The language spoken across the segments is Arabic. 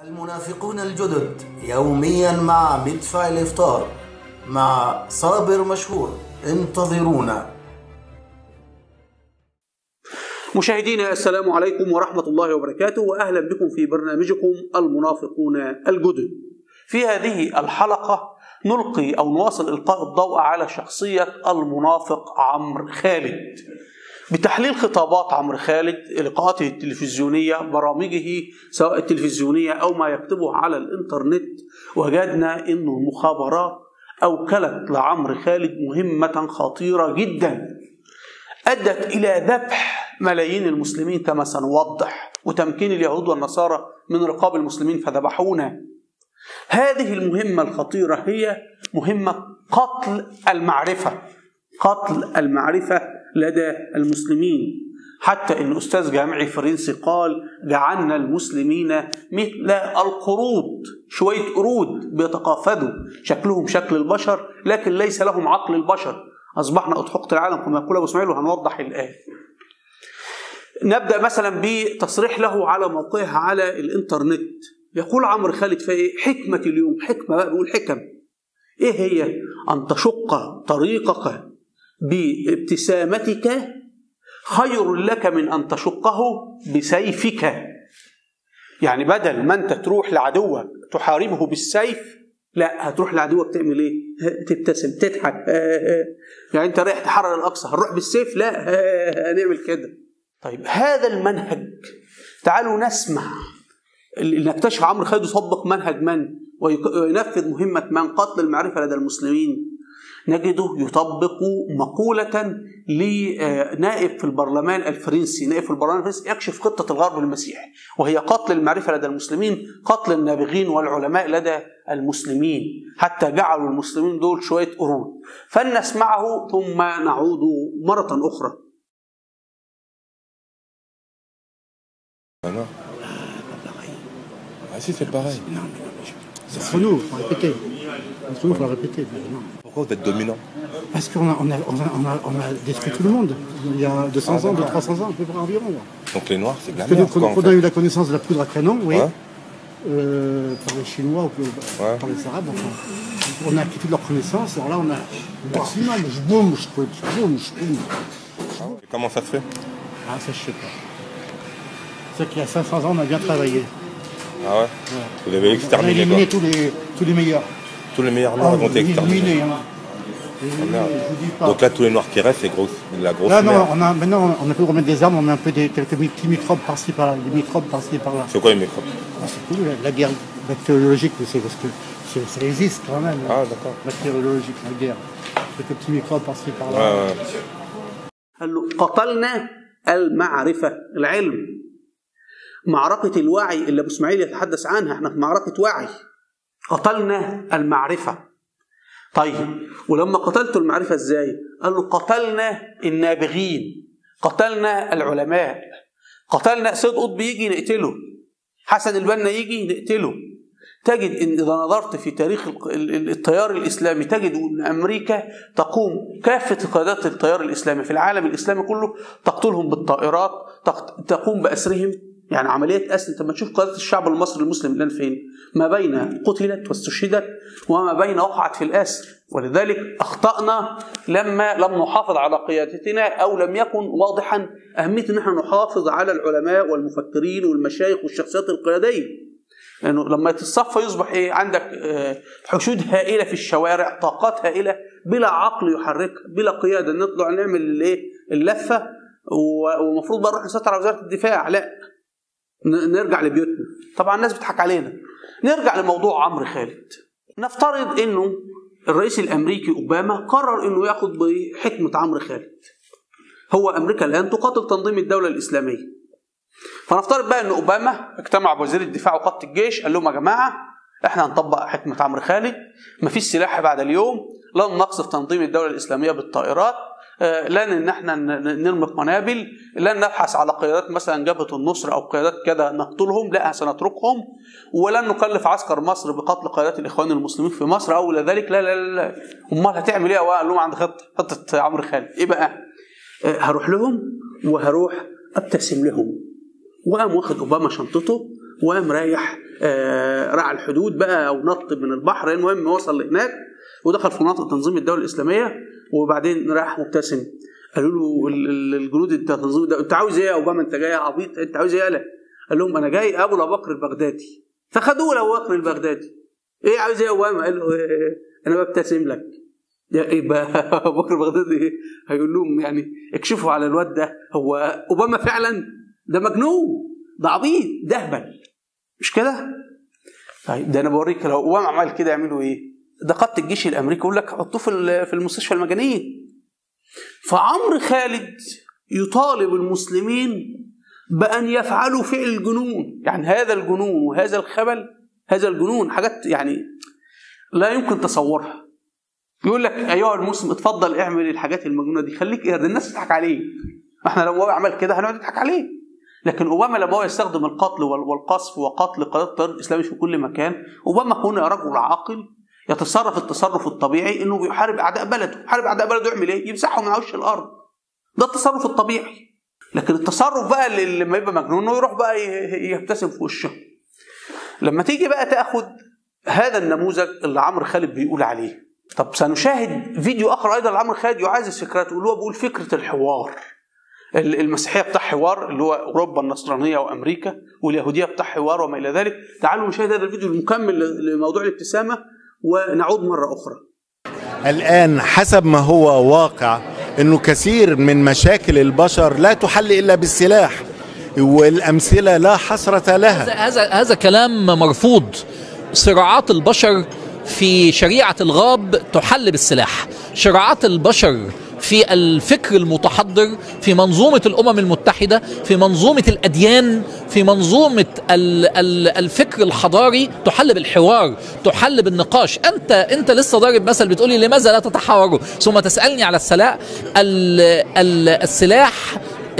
المنافقون الجدد يوميا مع مدفع الإفطار مع صابر مشهور. انتظرونا. مشاهدينا السلام عليكم ورحمة الله وبركاته، وأهلا بكم في برنامجكم المنافقون الجدد. في هذه الحلقة نلقي أو نواصل إلقاء الضوء على شخصية المنافق عمرو خالد، بتحليل خطابات عمرو خالد، لقاءاته التلفزيونية، برامجه سواء التلفزيونية أو ما يكتبه على الإنترنت. وجدنا أن المخابرات أوكلت لعمرو خالد مهمة خطيرة جدا أدت إلى ذبح ملايين المسلمين كما سنوضح، وتمكين اليهود والنصارى من رقاب المسلمين فذبحونا. هذه المهمة الخطيرة هي مهمة قتل المعرفة، قتل المعرفة لدى المسلمين، حتى أن أستاذ جامعي فرنسي قال: جعلنا المسلمين مثل القرود، شوية قرود بيتقافدوا، شكلهم شكل البشر لكن ليس لهم عقل البشر. أصبحنا أضحكة العالم كما يقول أبو إسماعيل، وهنوضح الآن. نبدأ مثلا بتصريح له على موقعه على الإنترنت. يقول عمرو خالد في حكمة اليوم، حكمة بقى، بيقول حكم إيه هي؟ أن تشق طريقك بابتسامتك خير لك من أن تشقه بسيفك. يعني بدل ما أنت تروح لعدوك تحاربه بالسيف، لا، هتروح لعدوك تعمل إيه؟ تبتسم، تضحك. يعني أنت رايح تحرر الأقصى، هنروح بالسيف؟ لا، هنعمل كده. طيب هذا المنهج، تعالوا نسمع نكتشف عمرو خالد يطبق منهج من وينفذ مهمة من قتل المعرفة لدى المسلمين. نجده يطبق مقولة لنائب في البرلمان الفرنسي، نائب في البرلمان الفرنسي يكشف خطة الغرب المسيحي، وهي قتل المعرفة لدى المسلمين، قتل النابغين والعلماء لدى المسلمين، حتى جعلوا المسلمين دول شوية قرود. فلنسمعه ثم نعود مرة أخرى. Ah si, c'est pareil. Entre nous, il faut répéter. Entre nous, il faut répéter. Pourquoi vous êtes dominant? Parce qu'on a détruit tout le monde. Il y a 200 ans, 300 ans, à peu près environ. Donc les Noirs, c'est de la Parce merde. que quand on a eu la connaissance de la poudre à canon, oui, Ouais. par les Chinois ou par les Arabes, enfin, on a acquis toute leur connaissance. Alors là, on a... Sinon, je boum, je boum. Et comment ça se fait? Ah, ça, je sais pas. C'est qu'il y a 500 ans, on a bien travaillé. Ah ouais, ouais. Vous avez exterminé, on a éliminé quoi. tous les meilleurs. Tous les meilleurs Noirs vont être exterminés. Donc là, tous les Noirs qui restent, c'est la grosse là, merde. Non, maintenant, on a pu remettre des armes, on met un peu quelques petits microbes par-ci par-là, des microbes par-ci par-là. C'est quoi les microbes? C'est cool, la guerre bactériologique, c'est parce que ça existe quand même. Ah d'accord. Bactériologique, la guerre. Quelques petits microbes par-ci par-là. Ouais. قتلنا المعرفة، العلم. معركة الوعي اللي أبو إسماعيل يتحدث عنها، احنا في معركة وعي. قتلنا المعرفة. طيب ولما قتلتوا المعرفة ازاي؟ قال له قتلنا النابغين، قتلنا العلماء، قتلنا سيد قطب يجي نقتله، حسن البنا يجي نقتله. تجد ان اذا نظرت في تاريخ التيار الاسلامي تجد ان امريكا تقوم كافه قيادات التيار الاسلامي في العالم الاسلامي كله تقتلهم بالطائرات، تقوم باسرهم. يعني عمليات أسر، انت لما تشوف قيادة الشعب المصري المسلم الآن فين؟ ما بين قتلت واستشهدت وما بين وقعت في الأسر. ولذلك أخطأنا لما لم نحافظ على قيادتنا، أو لم يكن واضحا أهمية أن احنا نحافظ على العلماء والمفكرين والمشايخ والشخصيات القيادية. لأنه يعني لما يتصفى يصبح إيه؟ عندك حشود هائلة في الشوارع، طاقات هائلة بلا عقل يحركها، بلا قيادة. نطلع نعمل اللفة ومفروض بقى نروح نسيطر على وزارة الدفاع، لا، نرجع لبيوتنا. طبعا الناس بتضحك علينا. نرجع لموضوع عمرو خالد. نفترض انه الرئيس الامريكي اوباما قرر انه ياخذ بحكمة عمرو خالد. هو امريكا الان تقاتل تنظيم الدولة الاسلامية. فنفترض بقى ان اوباما اجتمع بوزير الدفاع وقادة الجيش، قال لهم يا جماعة احنا هنطبق حكمة عمرو خالد، مفيش سلاح بعد اليوم، لن نقصف تنظيم الدولة الاسلامية بالطائرات، لن ان احنا نرمي قنابل، لن نبحث على قيادات مثلا جبهة النصر او قيادات كذا نقتلهم، لا سنتركهم، ولن نكلف عسكر مصر بقتل قيادات الاخوان المسلمين في مصر او ذلك. لا لا لا. امال هتعمل ايه؟ قال لهم عند خطة عمرو خالد ايه بقى؟ هروح لهم وهروح ابتسم لهم. وقام واخد اوباما شنطته وقام رايح رعى الحدود بقى او نط من البحر. المهم وصل لهناك ودخل في مناطق تنظيم الدوله الاسلاميه، وبعدين راح مبتسم. قالوا له الجنود بتاع تنظيم الدوله انت عاوز ايه يا اوباما؟ انت جاي عبيط؟ انت عاوز ايه؟ قال لهم انا جاي ابو بكر البغدادي. فخدوه لابو بكر البغدادي. ايه عاوز ايه يا اوباما؟ قال له انا ببتسم لك. يبقى ابو بكر البغدادي هيقول لهم يعني اكشفوا على الواد ده، هو اوباما فعلا؟ ده مجنون، ده عبيط، ده اهبل، مش كده؟ طيب ده انا بوريك لو اوباما عمل كده يعملوا ايه؟ ده قاده الجيش الامريكي يقول لك حطوه في المستشفى المجانين. فعمرو خالد يطالب المسلمين بأن يفعلوا فعل الجنون. يعني هذا الجنون وهذا الخبل، هذا الجنون حاجات يعني لا يمكن تصورها. يقول لك أيها المسلم اتفضل اعمل الحاجات المجنونة دي، خليك قرد، الناس تضحك عليه. احنا لو هو عمل كده هنقعد نضحك عليه. لكن أوباما لما هو يستخدم القتل والقصف وقتل قادة التيار الإسلامي في كل مكان، أوباما هنا رجل عاقل يتصرف التصرف الطبيعي انه بيحارب اعداء بلده. يحارب اعداء بلده يعمل ايه؟ يمسحهم من وش الارض. ده التصرف الطبيعي. لكن التصرف بقى اللي لما يبقى مجنون انه يروح بقى يبتسم في وشه. لما تيجي بقى تاخد هذا النموذج اللي عمرو خالد بيقول عليه، طب سنشاهد فيديو اخر ايضا لعمرو خالد يعزز فكرته، اللي هو بيقول فكره الحوار. المسيحيه بتاع حوار اللي هو اوروبا النصرانيه وامريكا، واليهوديه بتاع حوار وما الى ذلك. تعالوا نشاهد هذا الفيديو المكمل لموضوع الابتسامه ونعود مرة أخرى. الآن حسب ما هو واقع أنه كثير من مشاكل البشر لا تحل إلا بالسلاح، والأمثلة لا حصرة لها. هذا كلام مرفوض. صراعات البشر في شريعة الغاب تحل بالسلاح. صراعات البشر في الفكر المتحضر، في منظومة الأمم المتحدة، في منظومة الأديان، في منظومة الفكر الحضاري تحل بالحوار، تحل بالنقاش. أنت لسه ضارب مثل بتقولي لماذا لا تتحاوروا، ثم تسألني على السلاح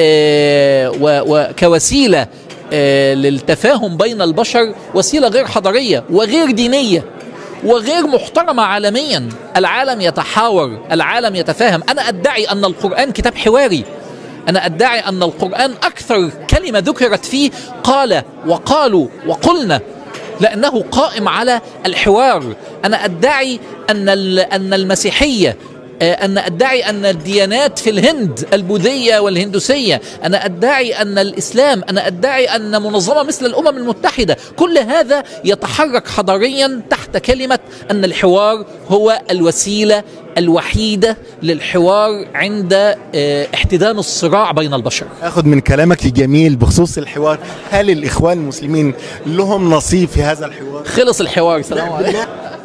وكوسيلة للتفاهم بين البشر، وسيلة غير حضارية وغير دينية وغير محترمة عالميا. العالم يتحاور، العالم يتفاهم. أنا أدعي أن القرآن كتاب حواري. أنا أدعي أن القرآن أكثر كلمة ذكرت فيه قال وقالوا وقلنا، لأنه قائم على الحوار. أنا أدعي أن المسيحية، أنا أدعي أن الديانات في الهند البوذية والهندوسية، أنا أدعي أن الإسلام، أنا أدعي أن منظمة مثل الأمم المتحدة، كل هذا يتحرك حضاريا تحت كلمة أن الحوار هو الوسيلة الوحيدة للحوار عند احتدام الصراع بين البشر. أخذ من كلامك الجميل بخصوص الحوار، هل الإخوان المسلمين لهم نصيب في هذا الحوار؟ خلص الحوار، سلام عليكم.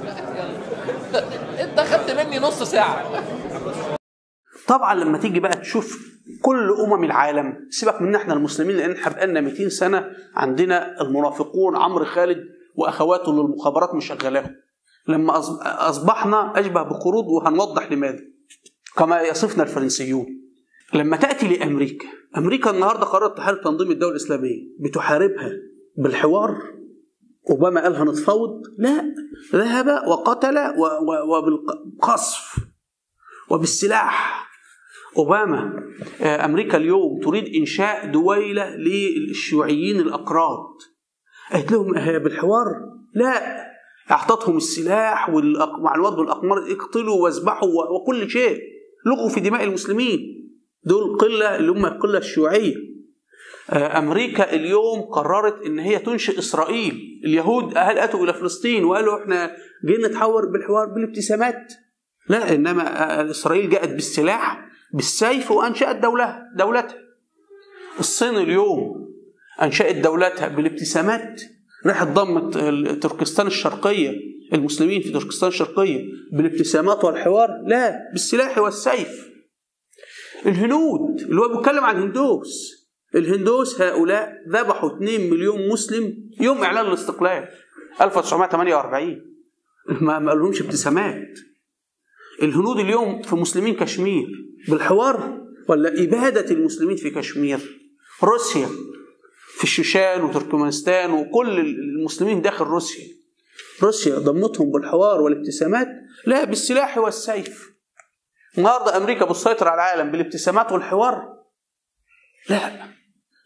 انت اخذت مني نص ساعة. طبعا لما تيجي بقى تشوف كل العالم، سيبك من احنا المسلمين لان احنا بقالنا 200 سنة عندنا المنافقون عمرو خالد واخواته للمخابرات مشغلاهم. لما اصبحنا اشبه بقرود، وهنوضح لماذا، كما يصفنا الفرنسيون. لما تأتي لأمريكا، أمريكا النهاردة قررت تحارب تنظيم الدولة الإسلامية، بتحاربها بالحوار. أوباما قال هنتفاوض، لا، ذهب وقتل وبالقصف وبالسلاح. أوباما أمريكا اليوم تريد إنشاء دويلة للشيوعيين الأكراد، قالت لهم بالحوار؟ لا، أعطتهم السلاح والمعلومات بالأقمار، اقتلوا واذبحوا وكل شيء، لغوا في دماء المسلمين. دول قلة اللي هم القلة الشيوعية. أمريكا اليوم قررت إن هي تنشئ إسرائيل. اليهود أتوا إلى فلسطين وقالوا إحنا جينا نتحاور بالحوار بالابتسامات، لا، إنما إسرائيل جاءت بالسلاح بالسيف وأنشأت دولتها. الصين اليوم أنشأت دولتها بالابتسامات، راحت ضمت تركستان الشرقية، المسلمين في تركستان الشرقية بالابتسامات والحوار، لا، بالسلاح والسيف. الهنود اللي هو بيتكلم عن الهندوس هؤلاء ذبحوا 2 مليون مسلم يوم إعلان الاستقلال 1948، ما قالهمش ابتسامات. الهنود اليوم في مسلمين كشمير بالحوار ولا إبادة المسلمين في كشمير؟ روسيا في الشيشان وتركمانستان وكل المسلمين داخل روسيا ضمتهم بالحوار والابتسامات، لا، بالسلاح والسيف. النهارده أمريكا بتسيطر على العالم بالابتسامات والحوار، لا،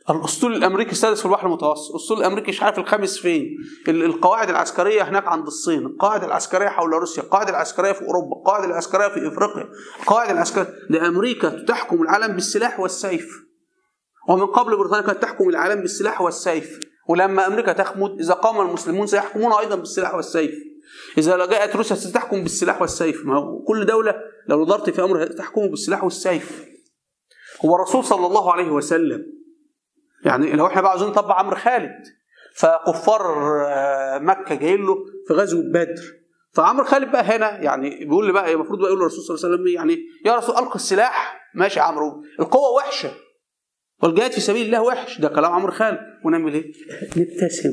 الاسطول الامريكي السادس في البحر المتوسط، الاسطول الامريكي مش عارف الخامس فين، القواعد العسكريه هناك عند الصين، القواعد العسكريه حول روسيا، القواعد العسكريه في اوروبا، القواعد العسكريه في افريقيا، القواعد العسكريه. ده امريكا تحكم العالم بالسلاح والسيف، ومن قبل بريطانيا كانت تحكم العالم بالسلاح والسيف. ولما امريكا تخمد، اذا قام المسلمون سيحكمون ايضا بالسلاح والسيف. اذا جاءت روسيا ستحكم بالسلاح والسيف. ما هو كل دوله لو نظرت في امرها تحكم بالسلاح والسيف. هو الرسول صلى الله عليه وسلم، يعني لو احنا بقى عاوزين نطبق عمرو خالد، فكفار مكه جايين له في غزوه بدر، فعمرو خالد بقى هنا يعني بيقول لي بقى المفروض بقى يقول للرسول صلى الله عليه وسلم يعني يا رسول القي السلاح. ماشي يا عمرو، القوه وحشه والجهاد في سبيل الله وحش، ده كلام عمرو خالد، ونعمل ايه؟ نبتسم.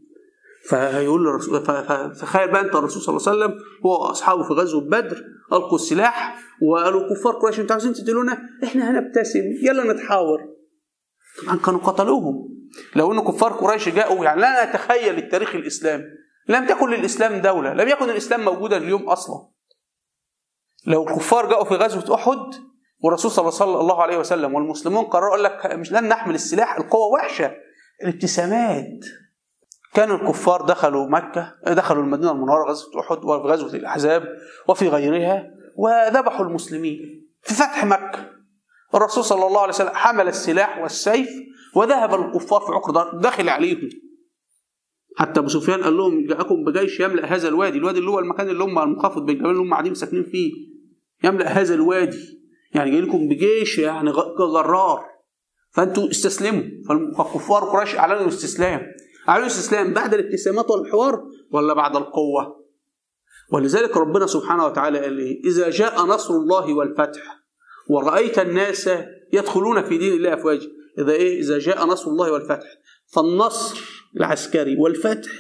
فيقول للرسول، فتخيل بقى انت الرسول صلى الله عليه وسلم هو واصحابه في غزوه بدر القوا السلاح وقالوا كفار قريش انتوا عايزين تقتلونا؟ احنا هنبتسم، يلا نتحاور. طبعا كانوا قتلوهم. لو ان كفار قريش جاءوا، يعني لا نتخيل التاريخ الاسلامي، لم تكن للاسلام دوله، لم يكن الاسلام موجودا اليوم اصلا. لو الكفار جاءوا في غزوه احد والرسول صلى الله عليه وسلم والمسلمون قرروا قال لك مش لن نحمل السلاح، القوه وحشه، الابتسامات. كانوا الكفار دخلوا مكه، دخلوا المدينه المنوره غزوه احد وفي غزوه الاحزاب وفي غيرها، وذبحوا المسلمين. في فتح مكه الرسول صلى الله عليه وسلم حمل السلاح والسيف وذهب الكفار في عقر داخل عليهم. حتى ابو سفيان قال لهم جاءكم بجيش يملا هذا الوادي، الوادي اللي هو المكان اللي هم المنخفض بين الجبلين اللي هم قاعدين ساكنين فيه، يملا هذا الوادي، يعني جاي لكم بجيش يعني جرار، فانتوا استسلموا. فالكفار قريش اعلنوا الاستسلام. اعلنوا الاستسلام بعد الابتسامات والحوار ولا بعد القوه؟ ولذلك ربنا سبحانه وتعالى قال ايه؟ اذا جاء نصر الله والفتح ورأيت الناس يدخلون في دين الله أفواجا. إذا جاء نصر الله والفتح، فالنصر العسكري والفتح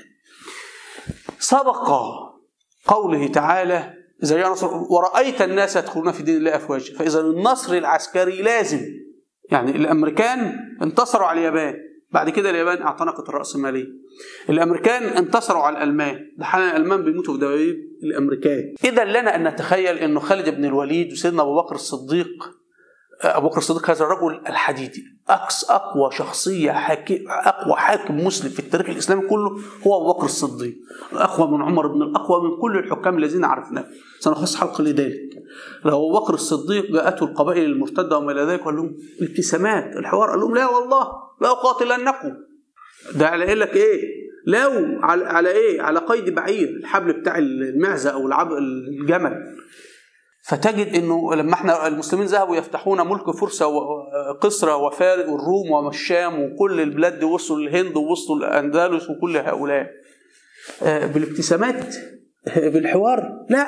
سبق قوله تعالى إذا جاء نصر ورأيت الناس يدخلون في دين الله أفواجا. فإذا النصر العسكري لازم، يعني الأمريكان انتصروا على اليابان، بعد كده اليابان اعتنقت الرأسمالية. الأمريكان انتصروا على الألمان، ده حاليا الألمان بيموتوا في دبابيب الأمريكان. إذا لنا أن نتخيل أنه خالد بن الوليد وسيدنا أبو بكر الصديق، هذا الرجل الحديدي، أقوى شخصية أقوى حاكم مسلم في التاريخ الإسلامي كله هو أبو بكر الصديق، أقوى من عمر بن الأقوى من كل الحكام الذين عرفناه، سنخص حلقة لذلك. لو أبو بكر الصديق جاءته القبائل المرتدة وما إلى ذلك، قال لهم الابتسامات الحوار، قال لهم لا والله لا أقاتلنكم. ده على إيه لك إيه؟ لو على إيه؟ على قيد بعير، الحبل بتاع المعزة أو الجمل. فتجد انه لما احنا المسلمين ذهبوا يفتحون ملك فرس وقسرى وفارس والروم والشام وكل البلاد دي، وصلوا للهند ووصلوا الاندلس وكل هؤلاء بالابتسامات بالحوار؟ لا،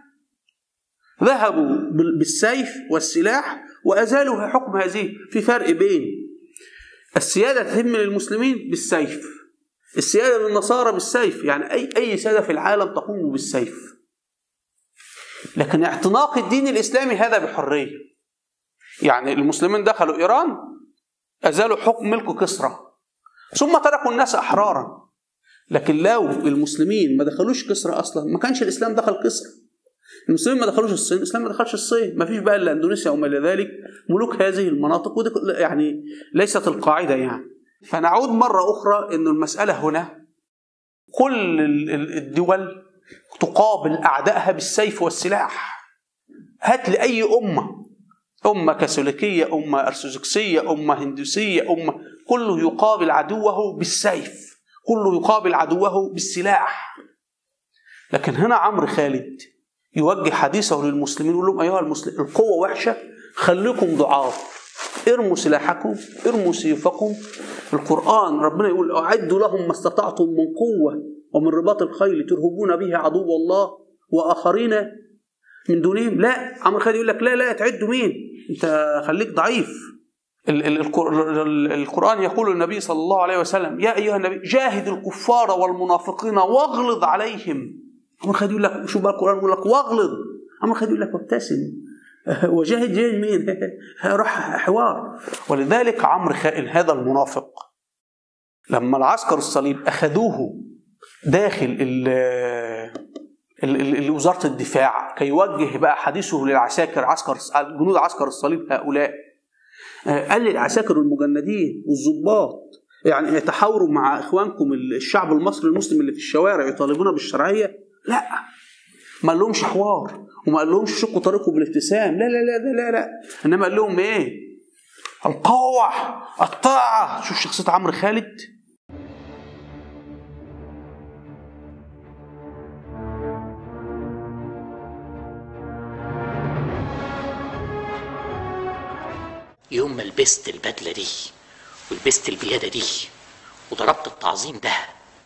ذهبوا بالسيف والسلاح وازالوا حكم هذه. في فرق بين السياده تتم للمسلمين بالسيف، السياده للنصارى بالسيف، يعني اي سياده في العالم تقوم بالسيف. لكن اعتناق الدين الإسلامي هذا بحرية. يعني المسلمين دخلوا إيران أزالوا حكم ملك كسرى ثم تركوا الناس أحرارا. لكن لو المسلمين ما دخلوش كسرى أصلا ما كانش الإسلام دخل كسرى. المسلمين ما دخلوش الصين، الإسلام ما دخلش الصين، ما فيش بقى إلا أندونيسيا وما إلى ذلك ملوك هذه المناطق، ودي يعني ليست القاعدة يعني. فنعود مرة أخرى إنه المسألة هنا كل الدول تقابل أعدائها بالسيف والسلاح. هات لي أي أمة كاثوليكية، أمة أرثوذكسية، أمة هندوسية، كله يقابل عدوه بالسيف، كله يقابل عدوه بالسلاح. لكن هنا عمرو خالد يوجه حديثه للمسلمين يقول لهم أيها المسلمين القوة وحشة، خليكم ضعاف، ارموا سلاحكم، ارموا سيوفكم. القرآن ربنا يقول أعدوا لهم ما استطعتم من قوة ومن رباط الخيل ترهبون به عدو الله وآخرين من دونهم. لا، عمرو خالد يقول لك لا تعدوا مين؟ انت خليك ضعيف. القرآن يقول النبي صلى الله عليه وسلم يا أيها النبي جاهد الكفار والمنافقين واغلظ عليهم. عمرو خالد يقول لك شو بقى القرآن يقول لك واغلظ، عمرو خالد يقول لك وابتسم. وجاهد مين؟ راح حوار. ولذلك عمرو خالد هذا المنافق لما العسكر الصليب أخذوه داخل وزارة الدفاع كي يوجه بقى حديثه للعساكر، جنود عسكر الصليب هؤلاء، قال للعساكر والمجندين والضباط يعني يتحاوروا مع إخوانكم الشعب المصري المسلم اللي في الشوارع يطالبون بالشرعية؟ لا، ما قال لهمش حوار، وما قال لهمش شقوا طريقكم بالابتسام، لا لا لا لا لا، إنما قال لهم إيه؟ القوة، الطاعة. شوف شخصية عمرو خالد. يوم ما لبست البدلة دي ولبست البيادة دي وضربت التعظيم ده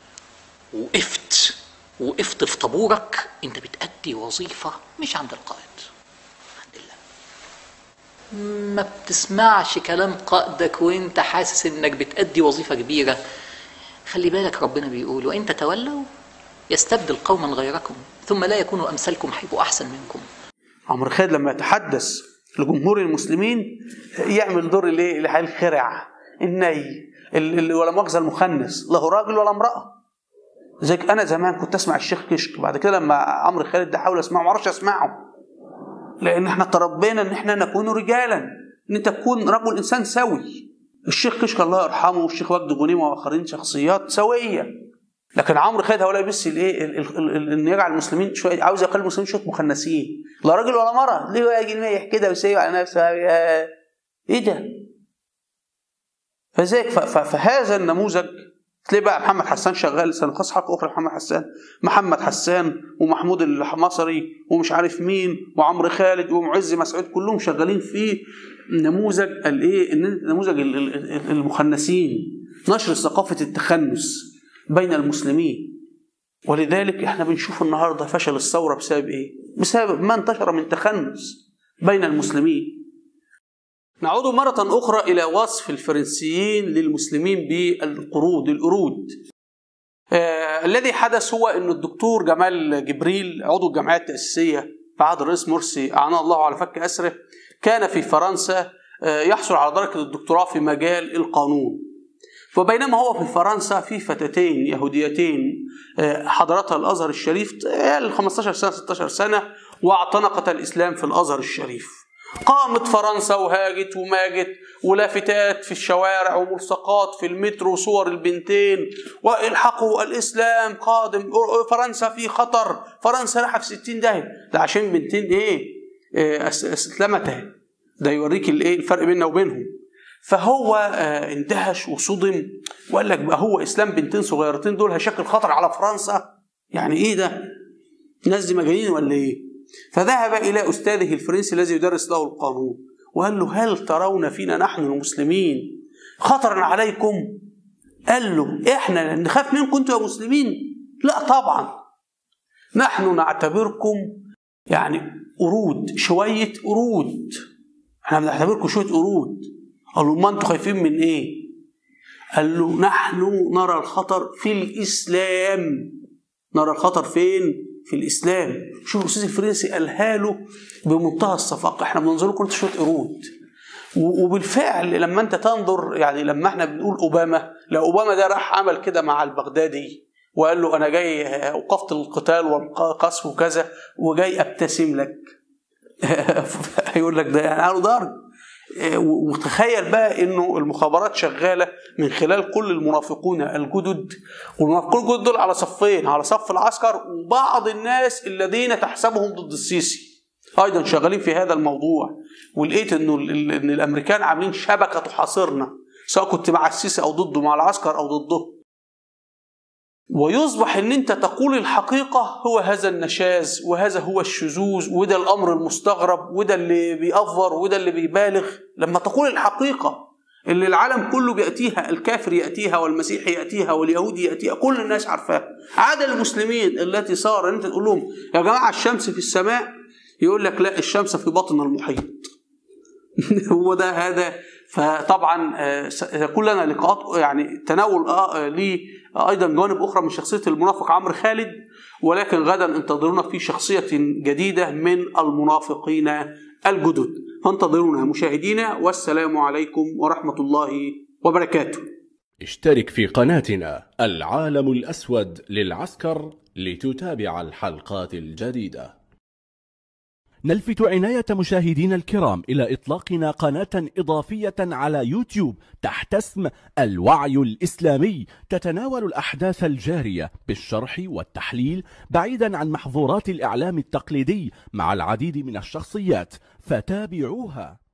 وقفت في طابورك، انت بتأدي وظيفة مش عند القائد، عند الله. ما بتسمعش كلام قائدك وانت حاسس انك بتأدي وظيفة كبيرة. خلي بالك ربنا بيقول وإن تتولوا يستبدل قوما غيركم ثم لا يكونوا أمثالكم هيبقوا أحسن منكم. عمرو خالد لما يتحدث لجمهور المسلمين يعمل دور الخرع الني ولا مؤاخذة المخنث، له راجل ولا امرأة. زيك أنا زمان كنت أسمع الشيخ كشك، بعد كده لما عمرو خالد ده حاول أسمعه ما عرفش أسمعه، لأن إحنا تربينا إن إحنا نكون رجالا، إن أنت تكون رجل إنسان سوي. الشيخ كشك الله يرحمه والشيخ وجد غنيم وآخرين شخصيات سوية، لكن عمرو خالد هؤلاء بس إن يجعل المسلمين شوية، عاوز يقل المسلمين شوية مخنثين، لا راجل ولا مرة. ليه يجي الميح كده ويسيب على نفسه؟ إيه ده؟ فهذا النموذج تلاقي بقى محمد حسان شغال، سنخص حلقة أخرى محمد حسان ومحمود الحمصري ومش عارف مين وعمرو خالد ومعز مسعود، كلهم شغالين في نموذج نموذج المخنثين، نشر ثقافة التخنث بين المسلمين. ولذلك احنا بنشوف النهارده فشل الثورة بسبب ايه؟ بسبب ما انتشر من تخنث بين المسلمين. نعود مرة أخرى إلى وصف الفرنسيين للمسلمين القرود. الذي حدث هو أن الدكتور جمال جبريل عضو الجمعية التأسيسية في عهد الرئيس مرسي أعانه الله على فك أسره، كان في فرنسا يحصل على درجة الدكتوراه في مجال القانون. وبينما هو في فرنسا في فتاتين يهوديتين حضرتها الأزهر الشريف 15 سنة 16 سنة واعتنقتا الإسلام في الأزهر الشريف. قامت فرنسا وهاجت وماجت ولافتات في الشوارع وملصقات في المترو وصور البنتين والحقوا الإسلام قادم، فرنسا في خطر، فرنسا راحة في 60 داهية. ده عشان بنتين اسلمتها، ده يوريك الفرق بيننا وبينهم. فهو اندهش وصدم وقال لك بقى هو إسلام بنتين صغيرتين دول هيشكل خطر على فرنسا؟ يعني إيه ده؟ الناس دي مجانين ولا إيه؟ فذهب إلى أستاذه الفرنسي الذي يدرس له القانون وقال له هل ترون فينا نحن المسلمين خطرا عليكم؟ قال له إحنا نخاف منكم أنتم يا مسلمين؟ لا طبعا، نحن نعتبركم يعني قرود، شوية قرود، احنا بنعتبركم شوية قرود. قال له ما أنتم خايفين من إيه؟ قال له نحن نرى الخطر في الإسلام. نرى الخطر فين؟ في الإسلام. شوف الأستاذ الفرنسي قالها له بمنتهى الصفاقة، احنا بننظركم انتوا شوية قرود. وبالفعل لما انت تنظر، يعني لما احنا بنقول أوباما، لا أوباما ده راح عمل كده مع البغدادي وقال له أنا جاي أوقفت القتال والقصف وكذا وجاي أبتسم لك. هيقول لك ده يعني قالوا ضرب. وتخيل بقى انه المخابرات شغاله من خلال كل المنافقون الجدد، والمنافقون الجدد دول على صفين، على صف العسكر وبعض الناس الذين تحسبهم ضد السيسي ايضا شغالين في هذا الموضوع. ولقيت انه ان الامريكان عاملين شبكه تحاصرنا، سواء كنت مع السيسي او ضده، مع العسكر او ضده. ويصبح ان انت تقول الحقيقة هو هذا النشاز وهذا هو الشذوذ وده الامر المستغرب وده اللي بيأفور وده اللي بيبالغ. لما تقول الحقيقة اللي العالم كله بيأتيها، الكافر يأتيها والمسيح يأتيها واليهودي يأتيها، كل الناس عارفاها، عدا المسلمين التي صار ان انت تقول لهم يا جماعة الشمس في السماء، يقول لك لا الشمس في بطن المحيط. هو ده هذا. فطبعا يكون لنا لقاءات يعني تناول لي ايضا جوانب اخرى من شخصيه المنافق عمرو خالد، ولكن غدا انتظرونا في شخصيه جديده من المنافقين الجدد. فانتظرونا مشاهدينا، والسلام عليكم ورحمه الله وبركاته. اشترك في قناتنا العالم الأسود للعسكر لتتابع الحلقات الجديدة. نلفت عناية مشاهدينا الكرام إلى إطلاقنا قناة إضافية على يوتيوب تحت اسم الوعي الإسلامي، تتناول الأحداث الجارية بالشرح والتحليل بعيدا عن محظورات الإعلام التقليدي مع العديد من الشخصيات، فتابعوها.